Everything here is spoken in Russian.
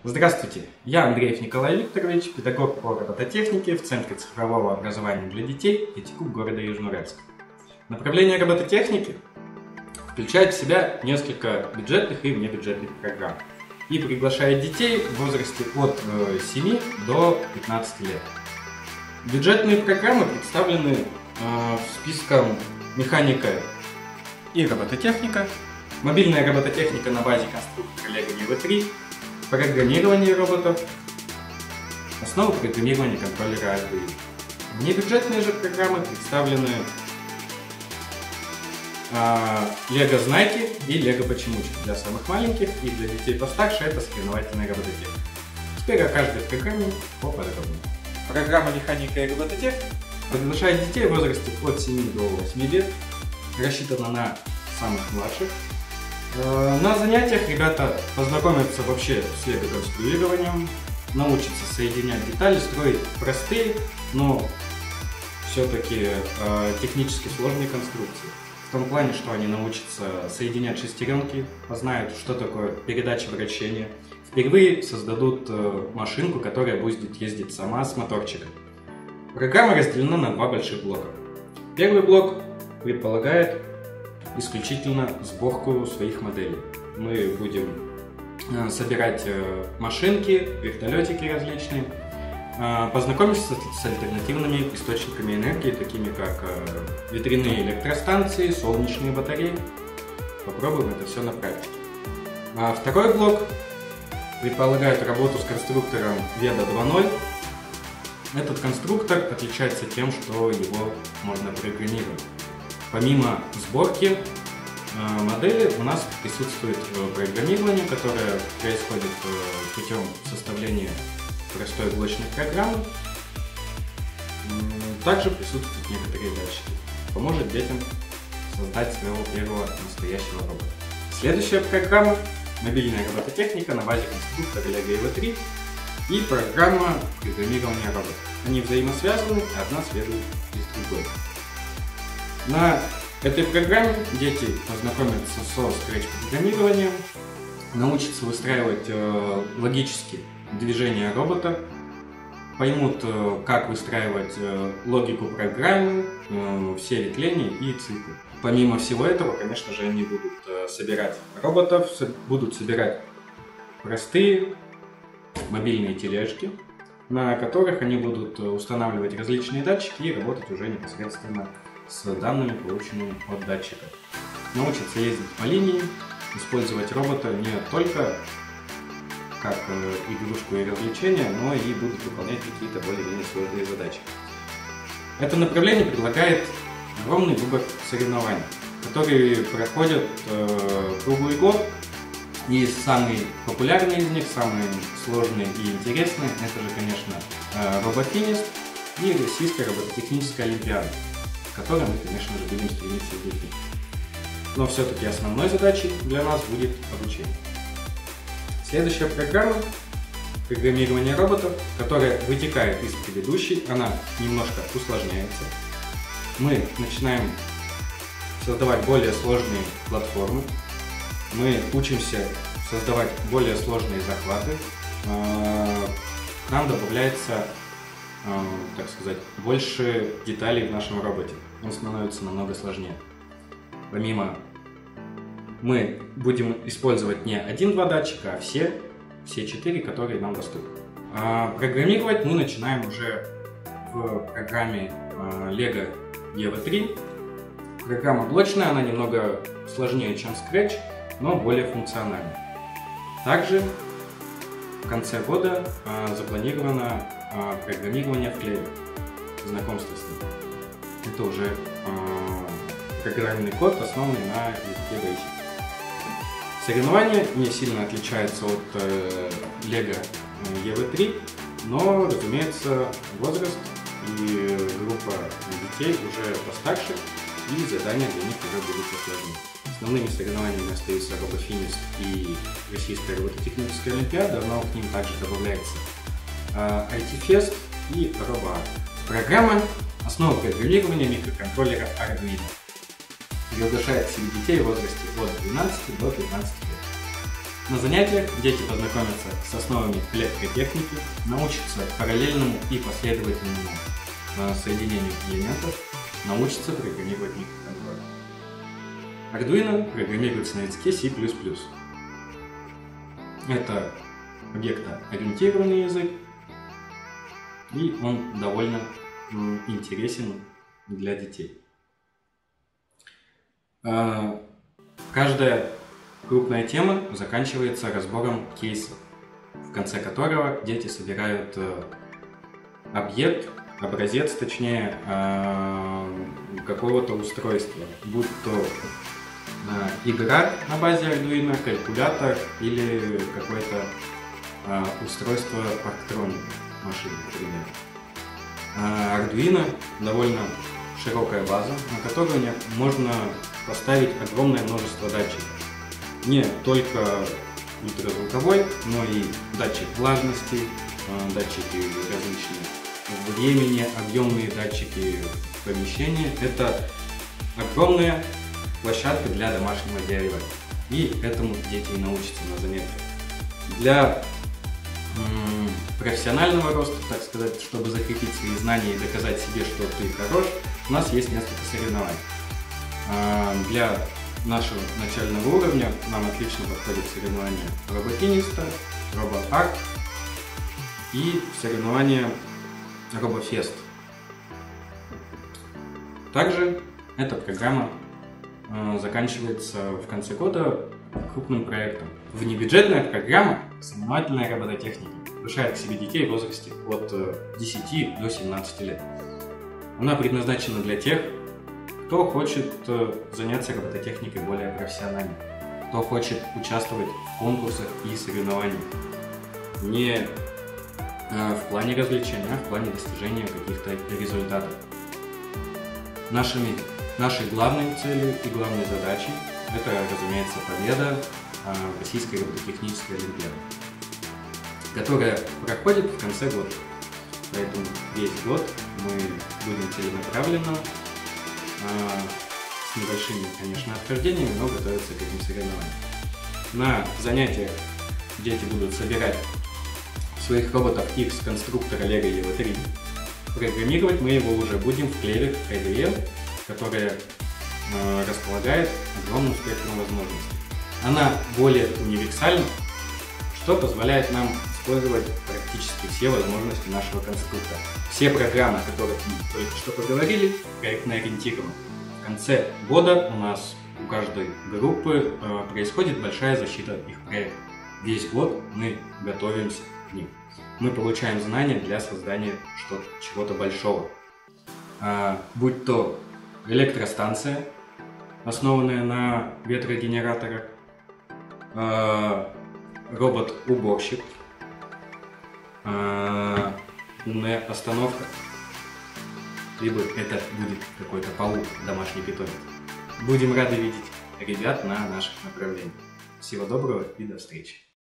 Здравствуйте, я Андреев Николай Викторович, педагог по робототехнике в Центре цифрового образования для детей ИТКУ города Южноуральск. Направление робототехники включает в себя несколько бюджетных и внебюджетных программ и приглашает детей в возрасте от 7 до 15 лет. Бюджетные программы представлены списком механика и робототехника, мобильная робототехника на базе конструктора LEGO EVA3, программирование роботов, основы программирования контроллера ARDUINO. Внебюджетные же программы представлены LEGO Знаки и LEGO Почемучки для самых маленьких, и для детей постарше это соревновательная робототехника. Теперь о каждой программе поподробнее. Программа механика и робототехника приглашает детей в возрасте от 7 до 8 лет, рассчитана на самых младших. На занятиях ребята познакомятся вообще с лего-конструированием, научатся соединять детали, строить простые, но все-таки технически сложные конструкции. В том плане, что они научатся соединять шестеренки, познают, что такое передача вращения. Впервые создадут машинку, которая будет ездить сама с моторчиком. Программа разделена на два больших блока. Первый блок предполагает исключительно сборку своих моделей. Мы будем собирать машинки, вертолетики различные, познакомиться с альтернативными источниками энергии, такими как ветряные электростанции, солнечные батареи. Попробуем это все на практике. Второй блок предполагает работу с конструктором VEDA 2.0. Этот конструктор отличается тем, что его можно программировать. Помимо сборки модели у нас присутствует программирование, которое происходит путем составления простой блочной программы. Также присутствуют некоторые датчики. Поможет детям создать своего первого настоящего робота. Следующая программа – мобильная робототехника на базе конструктора LEGO EVA3 и программа программирования роботов. Они взаимосвязаны, и одна следует из другой. На этой программе дети познакомятся со скретч-программированием, научатся выстраивать логически движения робота, поймут, как выстраивать логику программы, все ветвления и циклы. Помимо всего этого, конечно же, они будут собирать роботов, будут собирать простые мобильные тележки, на которых они будут устанавливать различные датчики и работать уже непосредственно с данными, полученными от датчика. Научатся ездить по линии, использовать робота не только как игрушку и развлечение, но и будут выполнять какие-то более-менее сложные задачи. Это направление предлагает огромный выбор соревнований, которые проходят круглый год, и самые популярные из них, самые сложные и интересные, это же, конечно, RoboFinist и Российская робототехническая олимпиада, к которой мы, конечно же, будем стремиться в детей. Но все-таки основной задачей для нас будет обучение. Следующая программа – программирование роботов, которая вытекает из предыдущей, она немножко усложняется. Мы начинаем создавать более сложные платформы, мы учимся создавать более сложные захваты, к нам добавляется, так сказать, больше деталей в нашем роботе. Он становится намного сложнее. Помимо, мы будем использовать не 1-2 датчика, а все 4, которые нам доступны. Программировать мы начинаем уже в программе LEGO EVA3. Программа блочная, она немного сложнее, чем Scratch, но более функциональна. Также в конце года запланировано программирование в Clever, знакомство с ним. Это уже программный код, основанный на языке Basic. Соревнования не сильно отличаются от LEGO EVA3, но, разумеется, возраст и группа детей уже постарше, и задания для них уже будут посложнее. Основными соревнованиями остаются RoboFinist и Российская робототехническая олимпиада, но к ним также добавляется IT-Fest и RoboArt. Программа «Основа программирования микроконтроллера ARDUINO» приглашает к себе детей в возрасте от 12 до 15 лет. На занятиях дети познакомятся с основами электротехники, научатся параллельному и последовательному соединению элементов, научатся программировать микроконтроллер. Arduino программируется на языке C++. Это объектоориентированный язык, и он довольно интересен для детей. Каждая крупная тема заканчивается разбором кейса, в конце которого дети собирают образец, точнее, какого-то устройства, будь то игра на базе Arduino, калькулятор или какое-то устройство парктроник машины, например. Arduino довольно широкая база, на которую можно поставить огромное множество датчиков. Не только ультразвуковой, но и датчик влажности, датчики различные времени, объемные датчики помещения. Это огромная площадка для домашнего DIY. И этому дети и научатся на занятиях. Для профессионального роста, так сказать, чтобы закрепить свои знания и доказать себе, что ты хорош, у нас есть несколько соревнований. Для нашего начального уровня нам отлично подходят соревнования роботиниста, робоарт и соревнования робофест. Также эта программа заканчивается в конце года крупным проектом. Внебюджетная программа «Соревновательная робототехника» приглашает к себе детей в возрасте от 10 до 17 лет. Она предназначена для тех, кто хочет заняться робототехникой более профессионально, кто хочет участвовать в конкурсах и соревнованиях. Не в плане развлечения, а в плане достижения каких-то результатов. Нашей главной целью и главной задачей это, разумеется, победа в Российской робототехнической олимпиаде, которая проходит в конце года. Поэтому весь год мы будем целенаправленно, с небольшими, конечно, отхождениями, но готовиться к этим соревнованиям. На занятиях дети будут собирать своих роботов из конструктора LEGO EVO3. Программировать мы его уже будем в клевер IDE, которая располагает огромным спектром возможностей. Она более универсальна, что позволяет нам использовать практически все возможности нашего конструктора. Все программы, о которых мы только что поговорили, проектно ориентированы. В конце года у нас у каждой группы происходит большая защита их проектов. Весь год мы готовимся к ним. Мы получаем знания для создания чего-то большого. Будь то электростанция, основанная на ветрогенераторах, робот-уборщик, умная остановка, либо это будет какой-то паук, домашний питомец. Будем рады видеть ребят на наших направлениях. Всего доброго и до встречи!